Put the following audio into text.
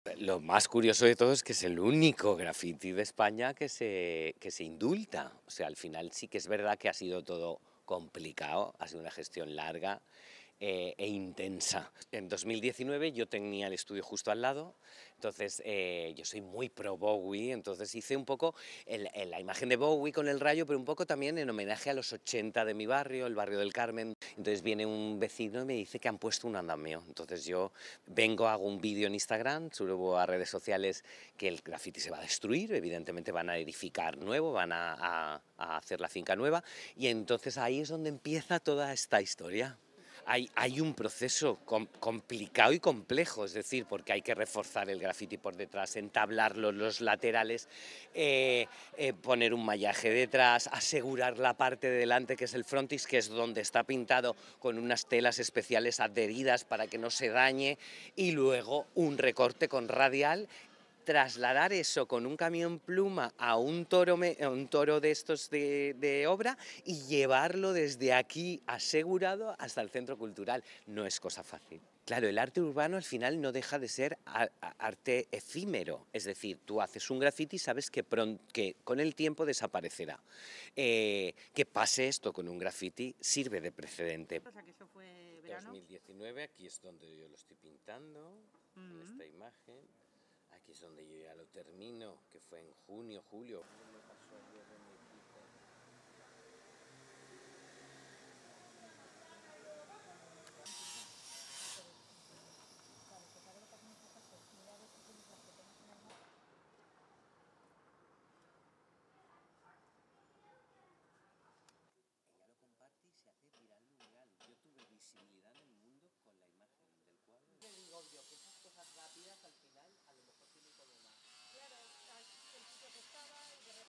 Lo más curioso de todo es que es el único graffiti de España que se indulta. O sea, al final sí que es verdad que ha sido todo complicado, ha sido una gestión larga e intensa. En 2019 yo tenía el estudio justo al lado, entonces yo soy muy pro Bowie, entonces hice un poco la imagen de Bowie con el rayo, pero un poco también en homenaje a los 80 de mi barrio, el barrio del Carmen. Entonces viene un vecino y me dice que han puesto un andamio. Entonces yo vengo, hago un vídeo en Instagram, subo a redes sociales que el graffiti se va a destruir, evidentemente van a edificar nuevo, van a hacer la finca nueva, y entonces ahí es donde empieza toda esta historia. Hay un proceso complicado y complejo, es decir, porque hay que reforzar el graffiti por detrás, entablarlo los laterales, poner un mallaje detrás, asegurar la parte de delante que es el frontis, que es donde está pintado con unas telas especiales adheridas para que no se dañe, y luego un recorte con radial, trasladar eso con un camión pluma a un toro de estos de obra y llevarlo desde aquí asegurado hasta el centro cultural. No es cosa fácil. Claro, el arte urbano al final no deja de ser arte efímero, es decir, tú haces un graffiti y sabes que con el tiempo desaparecerá. Que pase esto con un graffiti sirve de precedente. O sea, que eso fue verano. 2019, aquí es donde yo lo estoy pintando, en Mm. esta imagen. Aquí es donde yo ya lo termino, que fue en junio, julio. Me pasó ayer en mi